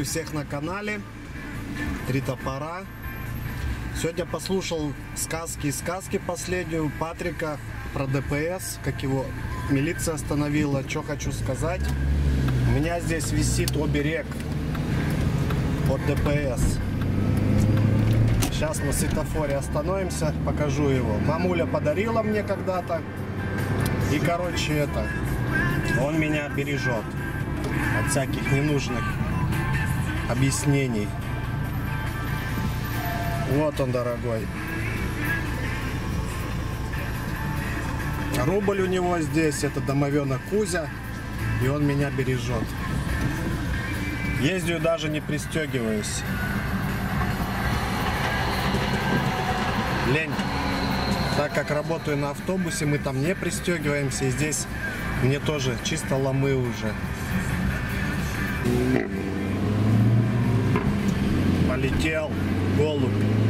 Приветствую всех на канале. Три топора. Сегодня послушал сказки последнюю Патрика про ДПС, как его милиция остановила. Что хочу сказать. У меня здесь висит оберег от ДПС. Сейчас на светофоре остановимся, покажу его. Мамуля подарила мне когда-то. И короче он меня бережет от всяких ненужных объяснений. Вот он, дорогой. Рубль у него здесь, это домовенок Кузя, и он меня бережет. Ездию даже не пристегиваюсь. Лень. Так как работаю на автобусе, мы там не пристегиваемся, и здесь мне тоже чисто ломы уже. Полетел голубь.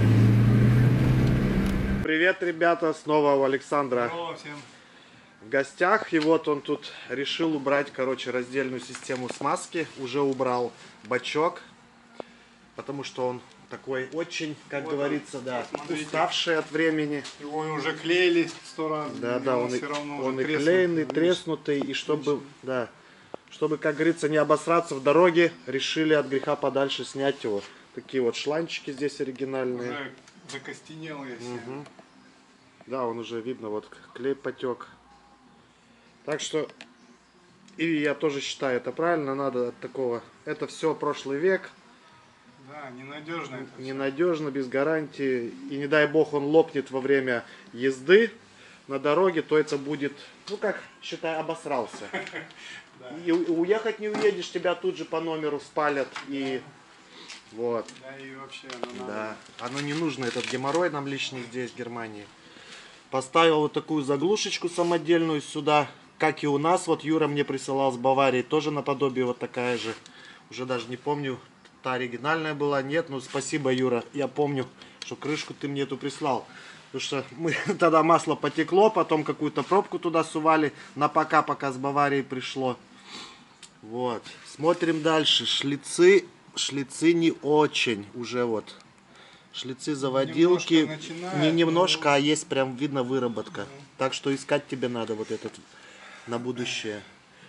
Привет, ребята, снова у Александра. Здорово всем. В гостях, и вот он тут решил убрать, короче, раздельную систему смазки. Уже убрал бачок, потому что он такой очень, как вот говорится, да, уставший от времени. Его уже клеили 100 раз. Да, он и клеенный, треснутый, и чтобы, да, чтобы, как говорится, не обосраться в дороге, решили от греха подальше снять его. Такие вот шланчики здесь оригинальные. Уже закостенелые все. Угу. Да, он уже видно, вот клей потек. Так что, и я тоже считаю, это правильно, надо от такого. Это все прошлый век. Да, ненадежно это все. Ненадежно, без гарантии. И не дай бог он лопнет во время езды на дороге, то это будет, ну как, считай, обосрался. И уехать не уедешь, тебя тут же по номеру спалят. И вот. Да, и вообще оно надо. Да, оно не нужно, этот геморрой нам лишний здесь, в Германии. Поставил вот такую заглушечку самодельную сюда, как и у нас. Вот Юра мне присылал с Баварии, тоже наподобие вот такая же. Уже даже не помню, та оригинальная была, нет. Ну, спасибо, Юра, я помню, что крышку ты мне эту прислал. Потому что мы тогда масло потекло, потом какую-то пробку туда сували, на пока с Баварии пришло. Вот, смотрим дальше. Шлицы не очень уже вот. Шлицы заводилки не немножко, а есть прям видно выработка. Так что искать тебе надо вот этот на будущее.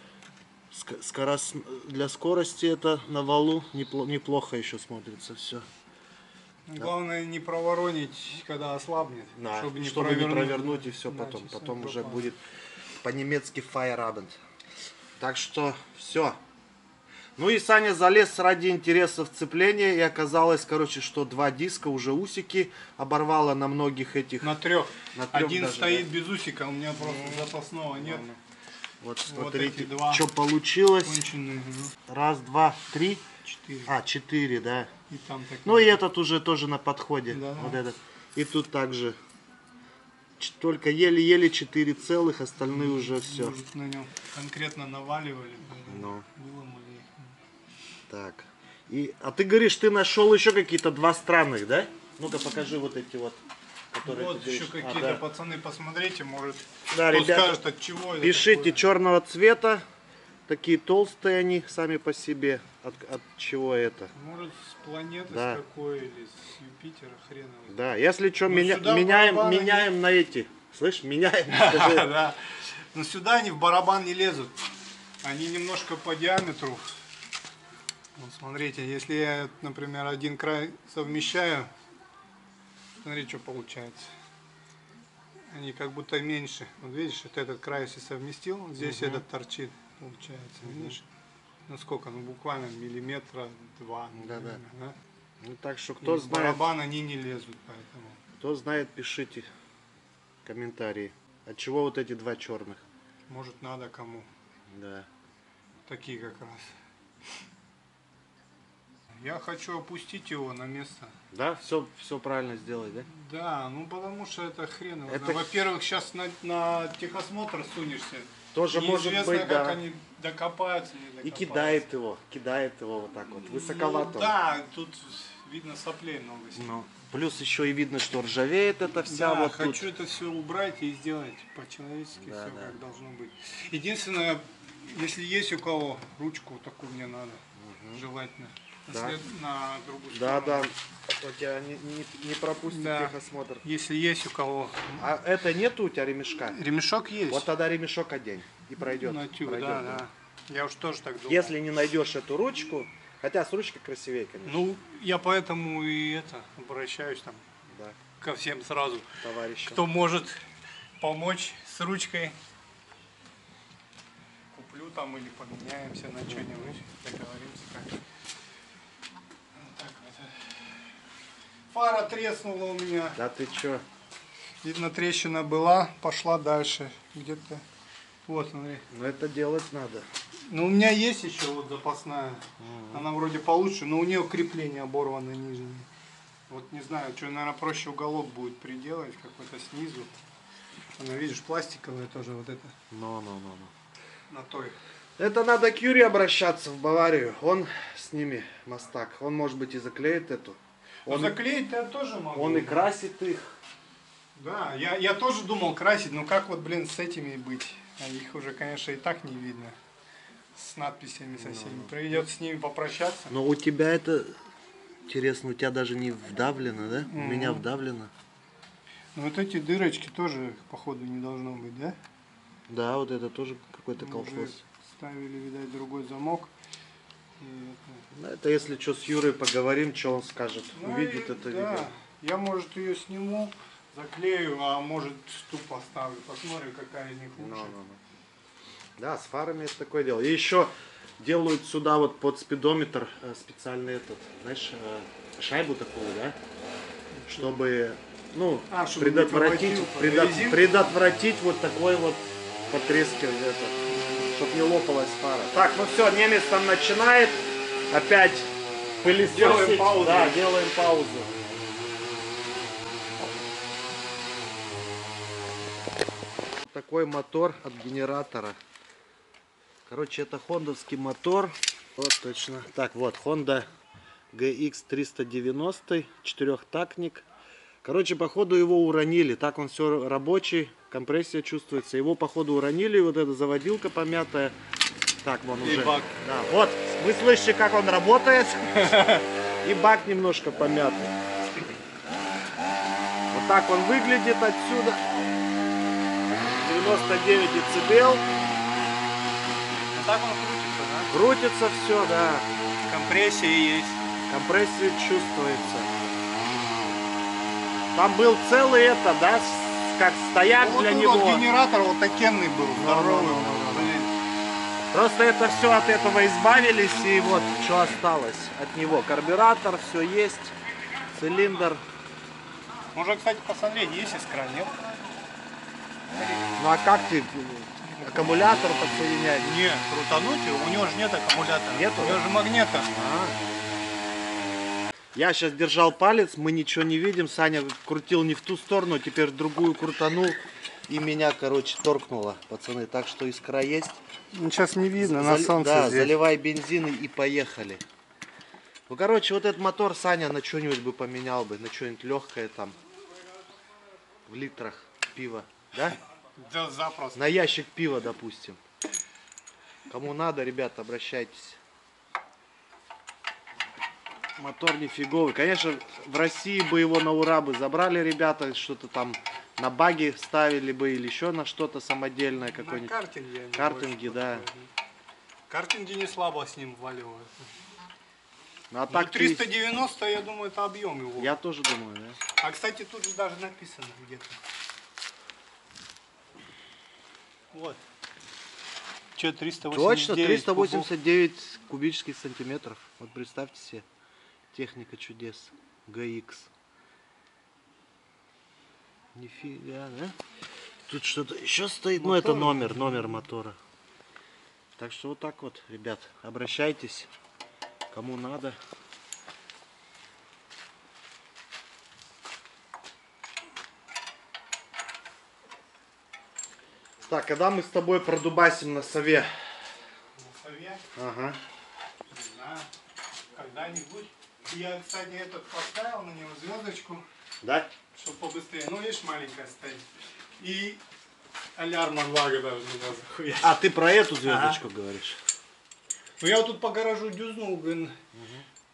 Для скорости это на валу неплохо еще смотрится все. Главное не проворонить, когда ослабнет, да, чтобы не провернуть и все потом. Потом уже будет по-немецки Feierabend. Так что все. Ну и Саня залез ради интереса в сцепление, и оказалось, короче, что два диска, уже усики оборвало на многих этих. На трех. Один даже, стоит да. без усика, у меня просто запасного нет. Вот смотрите, вот что получилось. Конченые. Раз, два, три. 4. А, 4, да. И там такие. Ну и этот уже тоже на подходе. Да. Вот этот. И тут также. Только еле-еле 4 целых, остальные уже все. Может, на нем конкретно наваливали, ну. выломали. Так. А ты говоришь, ты нашел еще какие-то два странных, да? Ну-ка покажи вот эти вот. Вот еще какие-то пацаны, посмотрите, может, да, кто ребята, скажет, от чего. пишите, черного цвета, такие толстые они сами по себе. От чего это? Может, с планеты да. с какой, или с Юпитера, хрен его. Да, если что, меняем на эти. Слышь, меняем. Да. Но сюда они в барабан не лезут. Они немножко по диаметру. Вот смотрите, если я, например, один край совмещаю, смотри, что получается. Они как будто меньше. Вот видишь, вот этот край если совместил, вот здесь этот торчит, получается. Видишь? Ну сколько? Ну буквально миллиметра 2. Да. Ну так что кто знает. В барабан они не лезут, поэтому. Кто знает, пишите комментарии. От чего вот эти два черных? Может надо кому. Да. Такие как раз. Я хочу опустить его на место. Да, все правильно сделать, да? Да, ну потому что это хрен. Это... Во-первых, сейчас на техосмотр сунешься. Тоже может быть, как да. они докопаются, не докопаются. И кидает его вот так вот, высоковато. Ну, да, тут видно соплей много. Ну, плюс еще и видно, что ржавеет это вся. Да, вот хочу тут. это все убрать и сделать по-человечески, да, все да. как должно быть. Единственное, если есть у кого ручку, такую мне надо, желательно. Да. На другую Да, сторону. да. Вот тебя не пропустит Да. техосмотр. Если есть у кого. А это нету у тебя ремешка? Ремешок есть. Вот тогда ремешок одень и пройдет. На тюб, пройдет, да, да. Я уж тоже так думал. Если не найдешь эту ручку, хотя с ручкой красивее, конечно. Ну, я поэтому и обращаюсь там Да, ко всем сразу. товарищи. Кто может помочь с ручкой, куплю там или поменяемся на что-нибудь, договоримся как. Вот так вот. Фара треснула у меня. Да ты чё? Видно, трещина была, пошла дальше. Где-то. Вот, смотри. Ну это делать надо. Ну, у меня есть еще вот запасная. Она вроде получше, но у нее крепление оборвано нижнее. Вот не знаю, что, наверное, проще уголок будет приделать какой-то снизу. Она, видишь, пластиковая тоже вот это. Ну. На той. Это надо к Юрию обращаться в Баварию. Он с ними мастак. Он, может быть, и заклеит эту. Он заклеить я тоже могу. Он и красит их. Да, я тоже думал красить, но как вот, блин, с этими быть? А их уже, конечно, и так не видно. С надписями со всеми. Придется с ними попрощаться. Но у тебя это... Интересно, у тебя даже не вдавлено, да? У меня вдавлено. Ну вот эти дырочки тоже, походу, не должно быть, да? Да, вот это тоже какой-то Мы колхоз. уже ставили, видать, другой замок. И Ну, это если что, с Юрой поговорим, что он скажет. Ну Увидит и это да, видео. я, может, ее сниму, заклею, а может, тупо оставлю. Посмотрим, какая из них лучше. Да, с фарами это такое дело. И еще делают сюда вот под спидометр специальный этот, знаешь, шайбу такую, да? Чтобы, ну, чтобы не проводил, предотвратить вот такой вот потрескивание, чтобы не лопалась фара. Так, ну все, немец там начинает опять пылесосить. Делаем паузу. Да, делаем паузу. Такой мотор от генератора. Короче, это хондовский мотор. Вот точно. Так, вот, Honda GX 390, четырехтактник. Короче, походу его уронили. Так он все рабочий, компрессия чувствуется. Его походу уронили, вот эта заводилка помятая. Так, вон уже. бак. Да, вот, вы слышите, как он работает. И бак немножко помятый. Вот так он выглядит отсюда. 99 децибел. Вот так он крутится, да? Крутится все, да. Компрессия есть. Компрессия чувствуется. Там был целый это, да, как стояк Вот для тут него. вот генератор вот такенный был, здоровый. Блин. Просто это все от этого избавились, и вот что осталось от него. Карбюратор, все есть, цилиндр. Можно, кстати, посмотреть, есть искра, нет? Ну а как ты аккумулятор подсоединять? Нет, крутануть его, у него же нет аккумулятора. Нету? У него же магнета. Я сейчас держал палец, мы ничего не видим. Саня крутил не в ту сторону, теперь в другую крутанул. И меня, короче, торкнуло, пацаны. Так что искра есть. Ну, сейчас не видно, на солнце Да, здесь. заливай бензин и поехали. Ну, короче, вот этот мотор Саня на что-нибудь бы поменял бы. На что-нибудь легкое там. В литрах пива. Да? Да, запросто. На ящик пива, допустим. Кому надо, ребята, обращайтесь. Мотор нифиговый. Конечно, в России бы его на ура бы забрали ребята, что-то там на баги ставили бы или еще на что-то самодельное На какое-нибудь. картинге. они Картинги, больше да. подходят. Картинги не слабо с ним вваливают. Ну, а Ну, так 390, я думаю, это объем его. Я тоже думаю, да. А, кстати, тут же даже написано где-то. Вот. Че, 389 Точно, кубов? 389 кубических сантиметров. Вот представьте себе. Техника чудес. GX. Нифига, да? Тут что-то еще стоит. Ну, это номер мотора. Так что вот так вот, ребят. Обращайтесь. Кому надо. Так, когда мы с тобой продубасим на сове? На сове? Ага. Не знаю. Когда-нибудь. Я, кстати, этот поставил на него звездочку, Да? чтобы побыстрее. Ну, видишь, маленькая стоит. И алярма 2 даже меня захуя. А, ты про эту звездочку говоришь? Ну, я вот тут по гаражу дюзнул, блин.